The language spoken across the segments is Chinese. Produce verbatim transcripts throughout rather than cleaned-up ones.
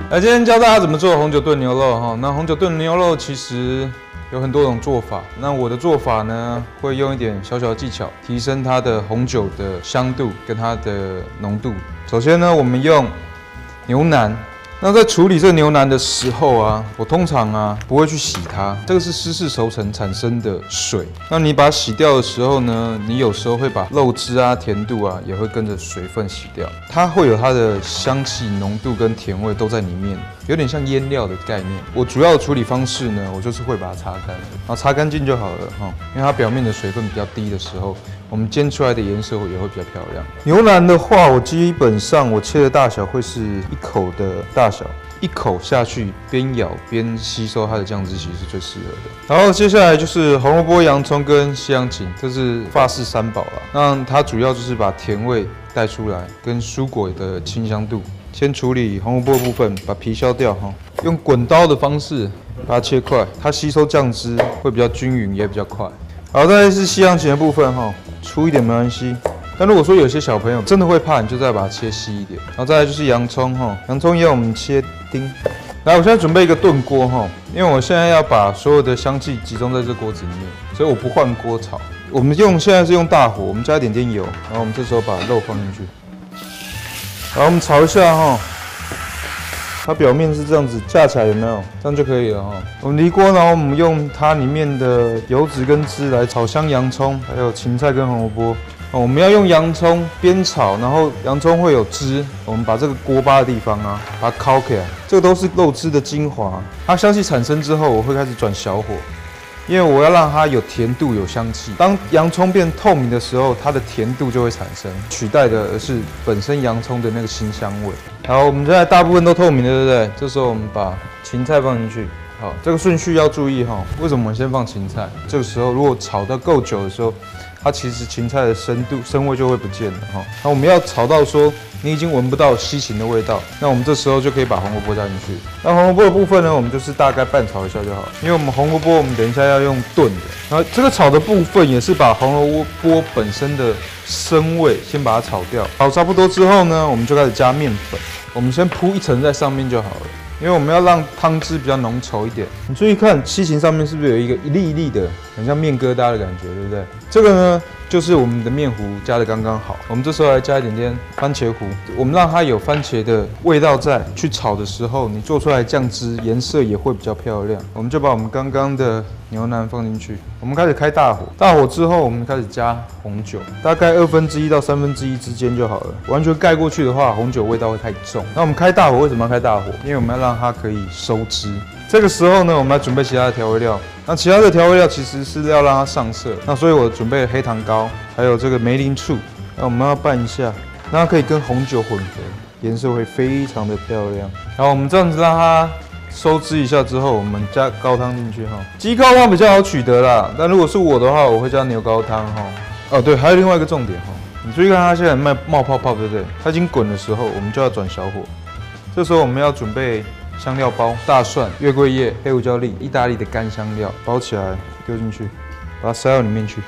来，今天教大家怎么做红酒炖牛肉哈。那红酒炖牛肉其实有很多种做法，那我的做法呢，会用一点小小的技巧，提升它的红酒的香度跟它的浓度。首先呢，我们用牛腩。 那在处理这个牛腩的时候啊，我通常啊不会去洗它，这个是湿式熟成产生的水。那你把它洗掉的时候呢，你有时候会把肉汁啊、甜度啊也会跟着水分洗掉，它会有它的香气、浓度跟甜味都在里面，有点像腌料的概念。我主要的处理方式呢，我就是会把它擦干，然后擦干净就好了哈，因为它表面的水分比较低的时候。 我们煎出来的颜色也会比较漂亮。牛腩的话，我基本上我切的大小会是一口的大小，一口下去边咬边吸收它的酱汁，其实是最适合的。然后接下来就是红萝卜、洋葱跟西洋芹，这是法式三宝啦。那它主要就是把甜味带出来，跟蔬果的清香度。先处理红萝卜的部分，把皮削掉哈，用滚刀的方式把它切块，它吸收酱汁会比较均匀，也比较快。好，再来是西洋芹的部分哈。 粗一点没关系，但如果说有些小朋友真的会怕，你就再把它切细一点。然后再来就是洋葱哈，洋葱也要我们切丁。来，我现在准备一个炖锅哈，因为我现在要把所有的香气集中在这锅子里面，所以我不换锅炒。我们用现在是用大火，我们加一点点油，然后我们这时候把肉放进去，然后我们炒一下哈。 它表面是这样子架起来，有没有？这样就可以了哈。我们离锅，然后我们用它里面的油脂跟汁来炒香洋葱，还有芹菜跟红萝卜。我们要用洋葱边炒，然后洋葱会有汁，我们把这个锅巴的地方啊，把它烤起来，这个都是肉汁的精华。它香气产生之后，我会开始转小火。 因为我要让它有甜度、有香气。当洋葱变透明的时候，它的甜度就会产生，取代的是本身洋葱的那个辛香味。好，我们现在大部分都透明了，对不对？这时候我们把芹菜放进去。好，这个顺序要注意哈。为什么我们先放芹菜？这个时候如果炒得够久的时候，它其实芹菜的深度、深味就会不见了哈。那我们要炒到说你已经闻不到西芹的味道，那我们这时候就可以把红萝卜加进去。那红萝卜的部分呢，我们就是大概拌炒一下就好，因为我们红萝卜我们等一下要用炖的。然后这个炒的部分也是把红萝卜本身的生味先把它炒掉。炒差不多之后呢，我们就开始加面粉，我们先铺一层在上面就好了。 因为我们要让汤汁比较浓稠一点，你注意看西芹上面是不是有一个一粒一粒的，很像面疙瘩的感觉，对不对？这个呢，就是我们的面糊加的刚刚好。我们这时候来加一点点番茄糊，我们让它有番茄的味道在，去炒的时候，你做出来酱汁颜色也会比较漂亮。我们就把我们刚刚的牛腩放进去，我们开始开大火，大火之后我们开始加红酒，大概二分之一到三分之一之间就好了。完全盖过去的话，红酒味道会太重。那我们开大火为什么要开大火？因为我们要让 让它可以收汁。这个时候呢，我们来准备其他的调味料。那其他的调味料其实是要让它上色。那所以我准备了黑糖膏，还有这个梅林醋。那我们要拌一下，让它可以跟红酒混合，颜色会非常的漂亮。然后我们这样子让它收汁一下之后，我们加高汤进去哈。鸡高汤比较好取得啦，但如果是我的话，我会加牛高汤哈。哦，对，还有另外一个重点哈，你注意看它现在冒冒泡泡，对不对？它已经滚的时候，我们就要转小火。这时候我们要准备 香料包、大蒜、月桂叶、黑胡椒粒、意大利的干香料，包起来丢进去，把它塞到里面去。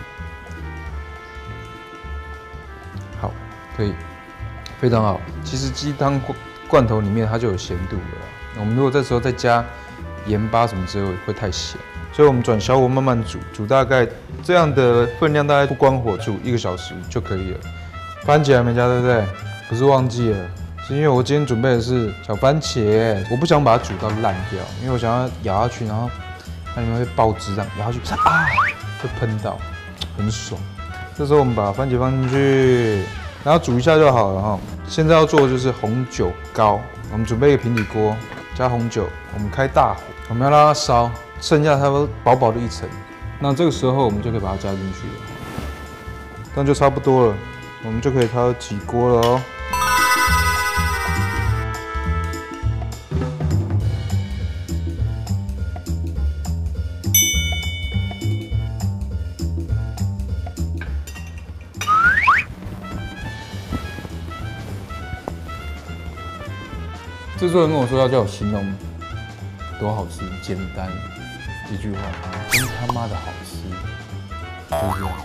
好，可以，非常好。其实鸡汤罐头里面它就有咸度了，我们如果这时候再加盐巴什么之类会太咸，所以我们转小火慢慢煮，煮大概这样的分量，大概不关火煮一个小时就可以了。番茄还没加，对不对？不是忘记了。 是因为我今天准备的是小番茄，我不想把它煮到烂掉，因为我想要咬下去，然后它里面会爆汁，这样咬下去啊会喷到，很爽。这时候我们把番茄放进去，然后煮一下就好了哈。现在要做的就是红酒膏，我们准备一个平底锅，加红酒，我们开大火，我们要让它烧，剩下差不多薄薄的一层。那这个时候我们就可以把它加进去了，这样就差不多了，我们就可以开始起锅了哦。 制作人跟我说要叫我形容多好吃，简单一句话，真他妈的好吃，就是这样。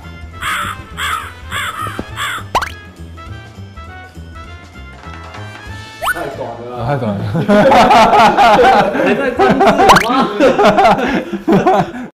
太短了、啊， 太短了， 还在专注吗？